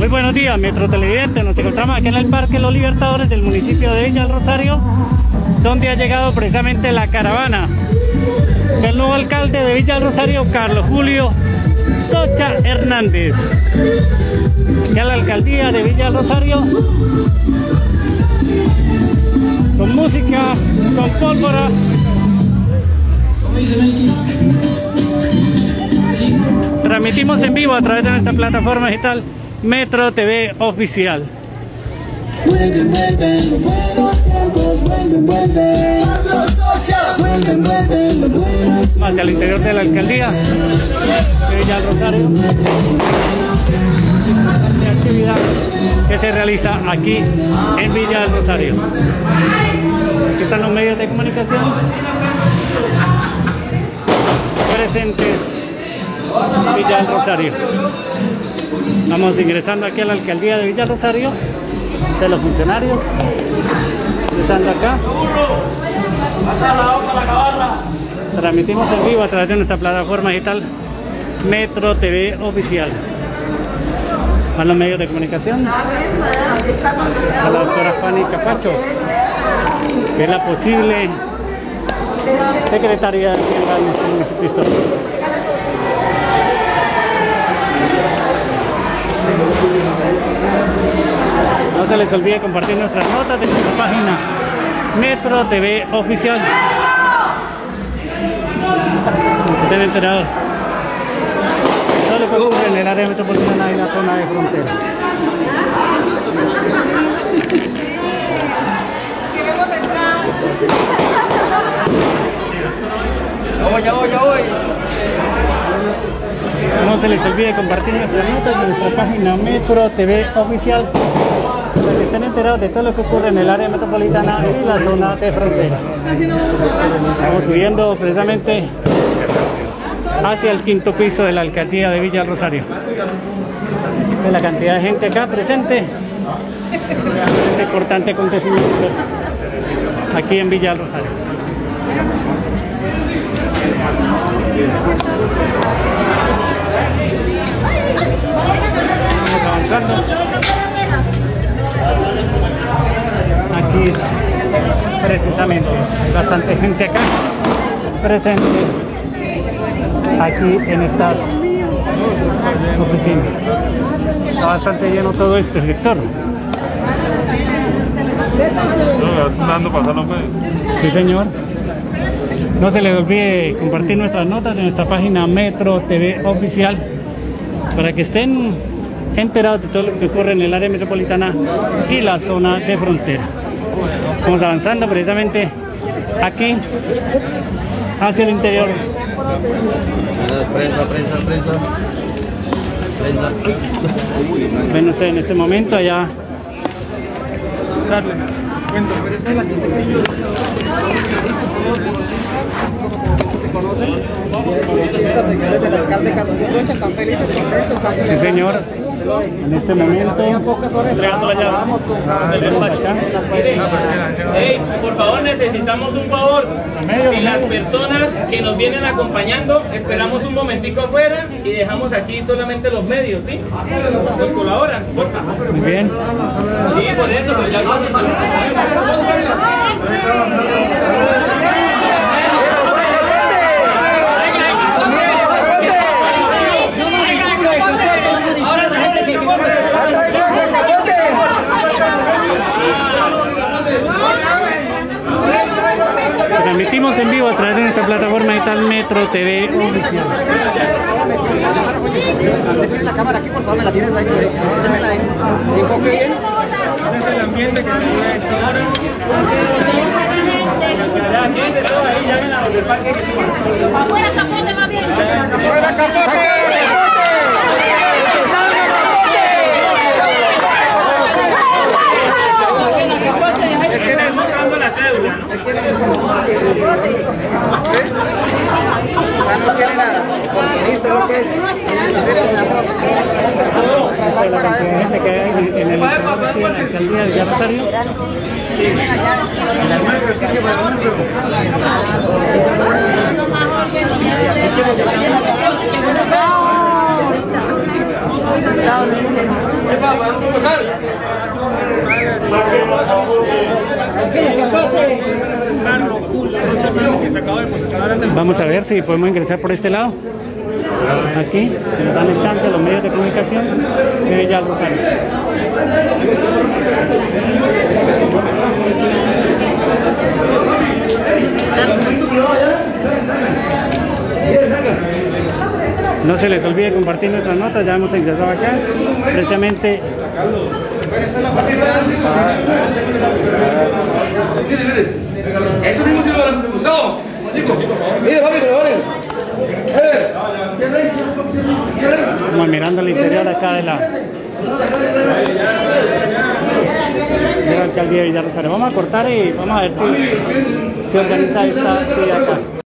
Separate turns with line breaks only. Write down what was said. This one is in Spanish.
Muy buenos días, Metro Televidente. Nos encontramos aquí en el Parque Los Libertadores del municipio de Villa del Rosario, donde ha llegado precisamente la caravana del nuevo alcalde de Villa del Rosario, Carlos Julio Socha Hernández. Y a la alcaldía de Villa del Rosario, con música, con pólvora. Transmitimos en vivo a través de nuestra plataforma digital Metro TV Oficial. Hacia el interior de la alcaldía de Villa del Rosario, la actividad que se realiza aquí en Villa del Rosario. Aquí están los medios de comunicación presentes en Villa del Rosario. Estamos ingresando aquí a la alcaldía de Villa del Rosario, de los funcionarios, ingresando acá. Transmitimos en vivo a través de nuestra plataforma digital Metro TV Oficial. Van los medios de comunicación. A la doctora Fanny Capacho, que es la posible secretaria de Hacienda de nuestro municipio histórico. No se les olvide compartir nuestras notas de nuestra página Metro TV Oficial. Estén enterados de todo lo que ocurre en el área metropolitana y la zona de frontera.
Ya voy.
No se les olvide compartir nuestras notas de nuestra página Metro TV Oficial, para que estén enterados de todo lo que ocurre en el área metropolitana y la zona de frontera. Estamos subiendo precisamente hacia el quinto piso de la alcaldía de Villa del Rosario. Esta es la cantidad de gente acá presente. Un importante acontecimiento aquí en Villa del Rosario. Vamos avanzando. Aquí precisamente hay bastante gente acá presente aquí en estas oficinas. Está bastante lleno todo este sector. Sí, señor. No se les olvide compartir nuestras notas de nuestra página Metro TV Oficial, para que estén enterados de todo lo que ocurre en el área metropolitana y la zona de frontera. Vamos avanzando precisamente aquí hacia el interior.
Prensa.
Ven ustedes en este momento allá.
Señores del alcalde Carlos Julio Socha, están felices, contentos.
Sí, señor. En este momento
entregando la llave. Hey, por favor, necesitamos un favor. Si las personas que nos vienen acompañando, esperamos un momentico afuera y dejamos aquí solamente los medios, ¿sí? Nos colaboran, por favor.
Muy bien.
Sí, por eso, pero ya.
Transmitimos en vivo a través de nuestra plataforma digital Metro TV Oficial.
La cámara aquí, por favor, me la tienes ahí. Enfoque bien. Es el ambiente que se ve ahora. Ya, quédense todos ahí, llamen a los del parque que suban.
Afuera capote, más bien.
¡Afuera capote! Están mostrando la cédula, ¿no? No quiere nada. ¿Viste lo que es?
La cantidad de gente que hay en el alcaldía de Villa del Rosario. Vamos a ver si podemos ingresar por este lado. Aquí, que nos dan el chance a los medios de comunicación. Ya el Rosario. No se les olvide compartir nuestras notas, ya hemos ingresado acá, precisamente.
Eso mismo sí lo han usado. Mire, papi, colaboren.
Como mirando el interior acá de la alcaldía de Villa Rosario. Vamos a cortar y vamos a ver si se organiza esta actividad acá.